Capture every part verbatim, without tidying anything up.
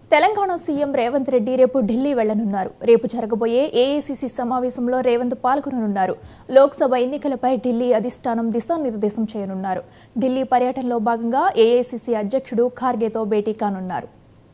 Telangana CM Revanth Reddy రేపు ఢిల్లీ వెళ్లనున్నారు. రేపు జరగబోయే ఏఐసీసీ సమావేశంలో రేవంత్ పాల్గొననున్నారు. లోక్సభ ఎన్నికలపై ఢిల్లీ అధిష్టానం దిశానిర్దేశం చేయనున్నారు. ఢిల్లీ పర్యటనలో భాగంగా ఏఐసీసీ అధ్యక్షుడు ఖార్గేతో భేటీ కానున్నారు.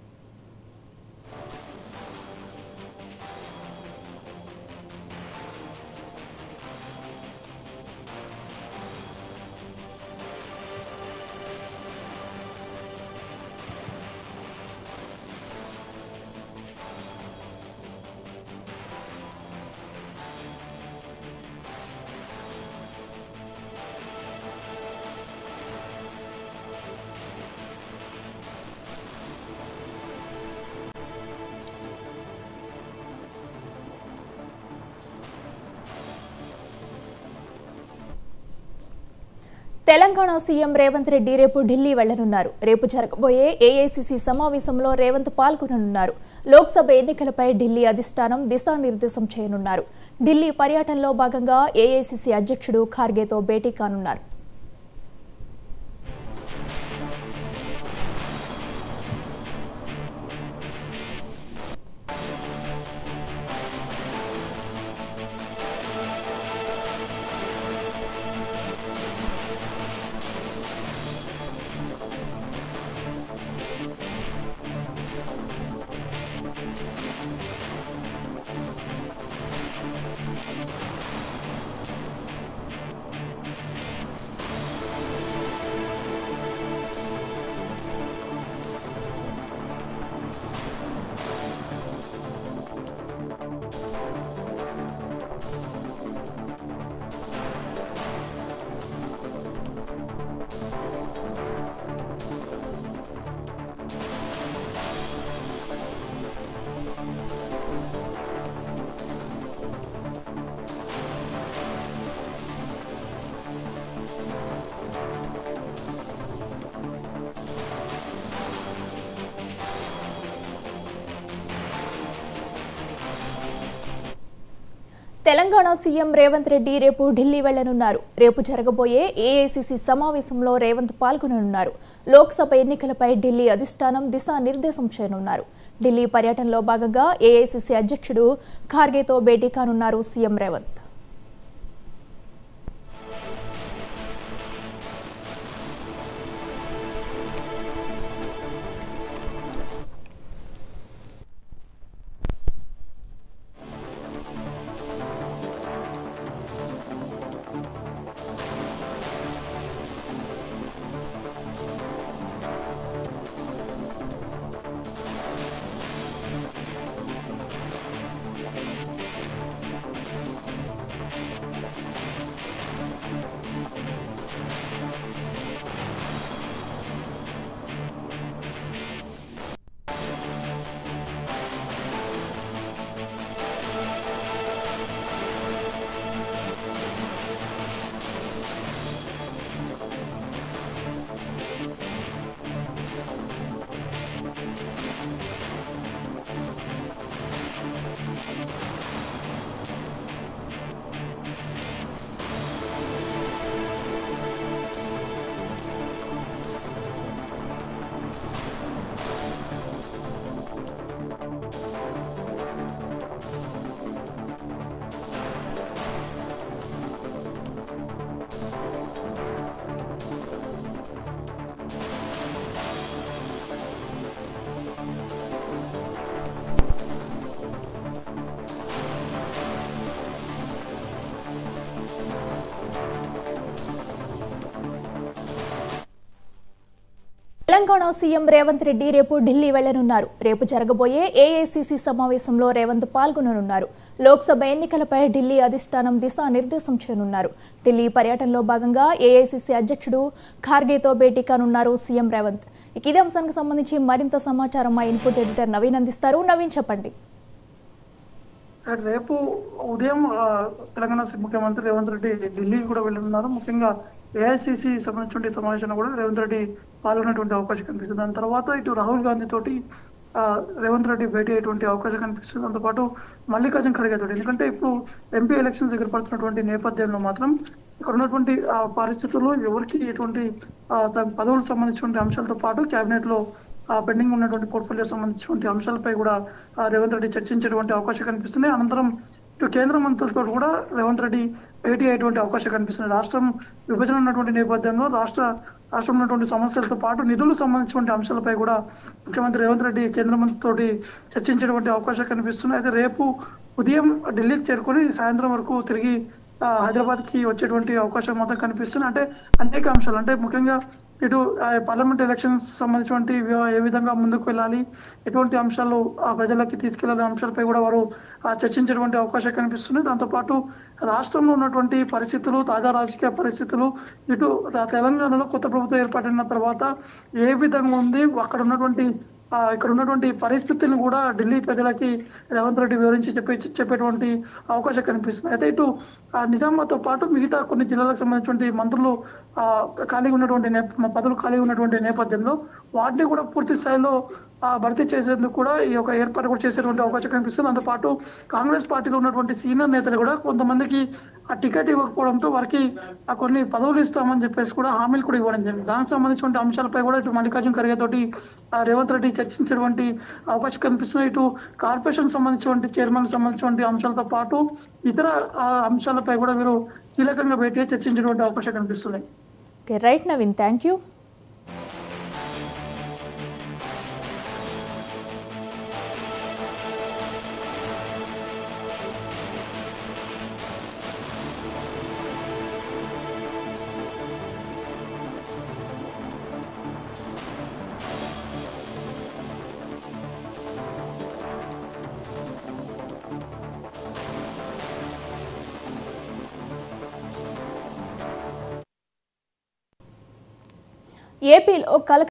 తెలంగాణ సీఎం రేవంత్ రెడ్డి రేపు ఢిల్లీ వెళ్లనున్నారు. రేపు జరగబోయే ఏఐసీసీ సమావేశంలో రేవంత్ పాల్గొననున్నారు. లోక్సభ ఎన్నికలపై ఢిల్లీ అధిష్టానం దిశానిర్దేశం చేయనున్నారు. ఢిల్లీ పర్యటనలో భాగంగా ఏఐసీసీ అధ్యక్షుడు ఖార్గేతో భేటీ కానున్నారు. తెలంగాణ సీఎం రేవంత్ రెడ్డి రేపు ఢిల్లీ వెళ్లనున్నారు. రేపు జరగబోయే ఏఐసీసీ సమావేశంలో రేవంత్ పాల్గొననున్నారు. లోక్సభ ఎన్నికలపై ఢిల్లీ అధిష్టానం దిశానిర్దేశం చేయనున్నారు. ఢిల్లీ పర్యటనలో భాగంగా ఏఐసీసీ అధ్యక్షుడు ఖార్గేతో భేటీ కానున్నారు సీఎం రేవంత్. తెలంగాణ సీఎం రేవంత్ రెడ్డి రేపు ఢిల్లీ వెళ్లనున్నారు. రేపు జరగబోయే ఏఐసీసీ సమావేశంలో రేవంత్ పాల్గొననున్నారు. లోక్సభ ఎన్నికలపై ఢిల్లీ అధిష్టానం దిశానిర్దేశం చేయనున్నారు. ఢిల్లీ పర్యటనలో భాగంగా ఏఐసీసీ అధ్యక్షుడు ఖార్గేతో భేటీ కానున్నారు సీఎం రేవంత్. ఇదే అంశానికి సంబంధించి మరింత సమాచారం మా ఇన్పుట్ ఎడిటర్ నవీన్ అందిస్తారు. నవీన్, చెప్పండి. రేపు ఉదయం తెలంగాణ ముఖ్యమంత్రి రేవంత్ రెడ్డి ఢిల్లీ కూడా వెళ్లనున్నారు. ముఖ్యంగా ఏఐసీసీ సంబంధించిన సమావేశంలో కూడా రేవంత్ రెడ్డి పాల్గొనేటువంటి అవకాశం కనిపిస్తుంది. దాని తర్వాత ఇటు రాహుల్ గాంధీ తోటి రేవంత్ రెడ్డి భేటీ అయ్యేటువంటి అవకాశం కనిపిస్తుంది. దాంతోపాటు మల్లికార్జున ఖర్గే తోటి, ఎందుకంటే ఇప్పుడు ఎంపీ ఎలక్షన్స్ దగ్గర పడుతున్నటువంటి నేపథ్యంలో మాత్రం ఇక్కడ ఉన్నటువంటి పరిస్థితుల్లో ఎవరికి ఎటువంటి పదవులకు సంబంధించిన అంశాలతో పాటు కేబినెట్ లో ఆ పెండింగ్ ఉన్నటువంటి పోర్ట్ఫోలియో సంబంధించినటువంటి అంశాలపై కూడా ఆ, రేవంత్ రెడ్డి చర్చించేటువంటి అవకాశం కనిపిస్తుంది. అనంతరం ఇటు కేంద్ర మంత్రులతో కూడా రేవంత్ రెడ్డి భేటీ అయ్యేటువంటి అవకాశం కనిపిస్తుంది. రాష్ట్రం విభజన ఉన్నటువంటి నేపథ్యంలో రాష్ట్ర రాష్ట్రంలో ఉన్నటువంటి సమస్యలతో పాటు నిధులకు సంబంధించినటువంటి అంశాలపై కూడా ముఖ్యమంత్రి రేవంత్ రెడ్డి కేంద్ర మంత్రితోటి చర్చించేటువంటి అవకాశం కనిపిస్తుంది. అయితే రేపు ఉదయం ఢిల్లీకి చేరుకొని సాయంత్రం వరకు తిరిగి ఆ, హైదరాబాద్ కి వచ్చేటువంటి అవకాశం మాత్రం కనిపిస్తుంది. అంటే అనేక అంశాలు, అంటే ముఖ్యంగా ఇటు ఆ, పార్లమెంట్ ఎలక్షన్స్ సంబంధించినటువంటి వ్య- ఏ విధంగా ముందుకు వెళ్ళాలి, ఎటువంటి అంశాలు ఆ ప్రజలకి తీసుకెళ్లాలనే అంశాలపై కూడా వారు ఆ, చర్చించేటువంటి అవకాశం కనిపిస్తుంది. దాంతోపాటు రాష్ట్రంలో ఉన్నటువంటి పరిస్థితులు, తాజా రాజకీయ పరిస్థితులు, ఇటు రా- తెలంగాణలో కొత్త ప్రభుత్వం ఏర్పడిన తర్వాత ఏ విధంగా ఉంది, అక్కడ ఉన్నటువంటి ఆ, ఇక్కడ ఉన్నటువంటి పరిస్థితులను కూడా ఢిల్లీ ప్రజలకి రేవంత్ రెడ్డి వివరించి చెప్పే చెప్పేటువంటి అవకాశం కనిపిస్తుంది. అయితే ఇటు ఆ, నిజామాబాద్తో పాటు మిగతా కొన్ని జిల్లాలకు సంబంధించినటువంటి మంత్రులు ఆ, ఖాళీగా ఉన్నటువంటి నేప- పదవులు ఖాళీగా ఉన్నటువంటి నేపథ్యంలో వాటిని కూడా పూర్తి స్థాయిలో ఆ, భర్తీ చేసేందుకు కూడా ఈ యొక్క ఏర్పాటు కూడా చేసేటువంటి అవకాశం కనిపిస్తుంది. దాంతోపాటు కాంగ్రెస్ పార్టీలో ఉన్నటువంటి సీనియర్ నేతలు కూడా కొంతమందికి ఆ టికెట్ ఇవ్వకపోవడంతో వారికి ఆ కొన్ని పదవులు ఇస్తామని చెప్పేసి కూడా హామీలు కూడా ఇవ్వడం జరిగింది. దానికి సంబంధించిన అంశాలపై కూడా ఇటు మల్లికార్జున ఖర్గే తోటి ఆ, రేవంత్ రెడ్డి చర్చించేటువంటి అవకాశం కనిపిస్తుంది. ఇటు కార్పొరేషన్ సంబంధించినటువంటి చైర్మన్ సంబంధించినటువంటి అంశాలతో పాటు ఇతర ఆ, అంశాలపై కూడా వీరు కీలకంగా భేటీ చర్చించేటువంటి అవకాశం కనిపిస్తుంది. Okay, right Naveen, thank you. ఏపీలో కల